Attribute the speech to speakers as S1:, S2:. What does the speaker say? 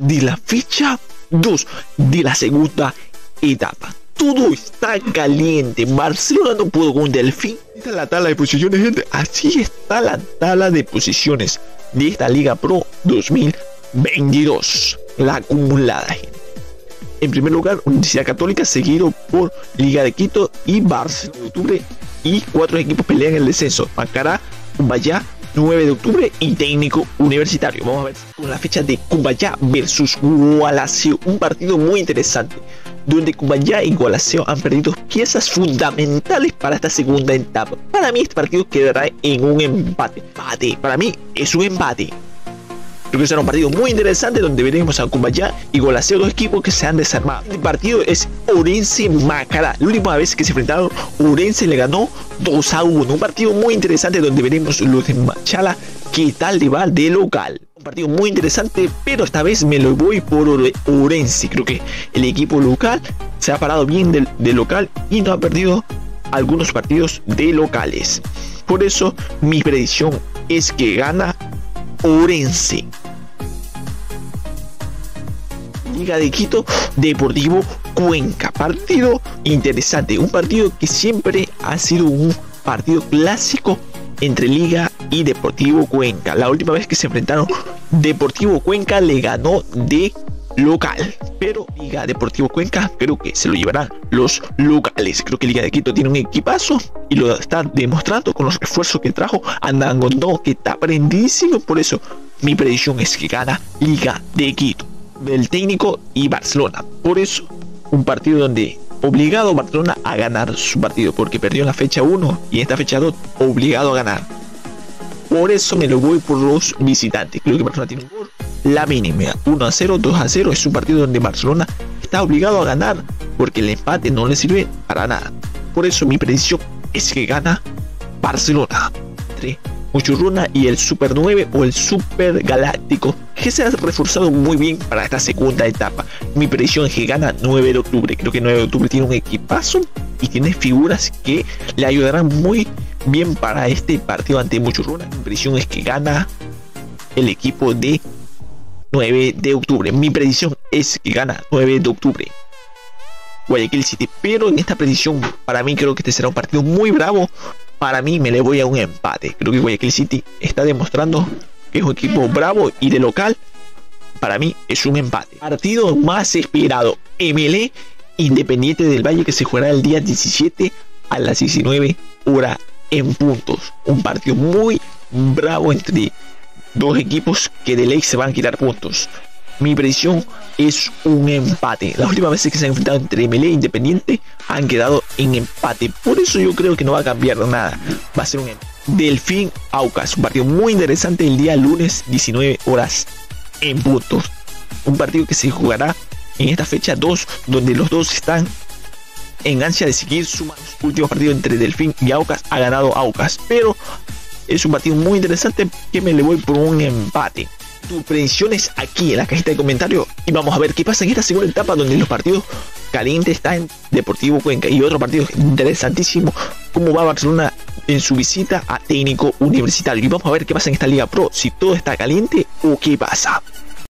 S1: de la fecha 2 de la segunda etapa. Todo está caliente. Barcelona no pudo con Delfín. Esta es la tabla de posiciones, gente. Así está la tabla de posiciones de esta Liga Pro 2022. La acumulada, gente. En primer lugar, Universidad Católica, seguido por Liga de Quito y Barcelona de octubre. Y 4 equipos pelean el descenso: Macará, Cumbayá, 9 de octubre y Técnico Universitario. Vamos a ver con la fecha de Cumbayá versus Gualaceo. Un partido muy interesante, donde Cumbayá y Gualaceo han perdido piezas fundamentales para esta segunda etapa. Para mí este partido quedará en un empate. Para mí es un empate. Creo que será un partido muy interesante donde veremos a Cumbayá y Gualaceo, dos equipos que se han desarmado. El partido es Orense-Macará. La última vez que se enfrentaron, Orense le ganó 2-1. Un partido muy interesante donde veremos los de Machala qué tal le va de local. Un partido muy interesante, pero esta vez me lo voy por Orense. Creo que el equipo local se ha parado bien de local y no ha perdido algunos partidos de locales. Por eso mi predicción es que gana Orense. Liga de Quito, Deportivo Cuenca. Partido interesante, un partido que siempre ha sido un partido clásico entre Liga y Deportivo Cuenca. La última vez que se enfrentaron, Deportivo Cuenca le ganó de local, pero Liga Deportivo Cuenca creo que se lo llevarán los locales. Creo que Liga de Quito tiene un equipazo y lo está demostrando con los refuerzos que trajo. Andangonó, que está aprendidísimo. Por eso mi predicción es que gana Liga de Quito, del Técnico y Barcelona. Por eso un partido donde obligado Barcelona a ganar su partido, porque perdió en la fecha 1 y en esta fecha 2 obligado a ganar. Por eso me lo voy por los visitantes. Creo que Barcelona tiene un gol, la mínima, 1-0, 2-0. Es un partido donde Barcelona está obligado a ganar, porque el empate no le sirve para nada. Por eso mi predicción es que gana Barcelona entre Muchurruna y el Super 9 o el Super Galáctico, que se ha reforzado muy bien para esta segunda etapa. Mi predicción es que gana 9 de octubre. Creo que 9 de octubre tiene un equipazo y tiene figuras que le ayudarán muy bien para este partido ante Muchurruna. Mi predicción es que gana el equipo de 9 de octubre. Mi predicción es que gana 9 de octubre Guayaquil City. Pero en esta predicción, para mí creo que este será un partido muy bravo. Para mí me le voy a un empate. Creo que Guayaquil City está demostrando que es un equipo bravo y de local. Para mí es un empate. Partido más esperado: MLE Independiente del Valle, que se jugará el día 17 a las 19 horas en puntos. Un partido muy bravo entre dos equipos que de ley se van a quitar puntos. Mi predicción es un empate. Las últimas veces que se han enfrentado entre MLE e Independiente han quedado en empate. Por eso yo creo que no va a cambiar nada. Va a ser un empate. Delfín Aucas, un partido muy interesante el día lunes 19 horas en puntos. Un partido que se jugará en esta fecha 2, donde los dos están en ansia de seguir sumando. Último partido entre Delfín y Aucas, ha ganado Aucas, pero es un partido muy interesante que me le voy por un empate. Tus predicciones aquí en la cajita de comentarios y vamos a ver qué pasa en esta segunda etapa, donde los partidos calientes están Deportivo Cuenca y otro partido interesantísimo, cómo va Barcelona en su visita a Técnico Universitario. Y vamos a ver qué pasa en esta Liga Pro, si todo está caliente o qué pasa.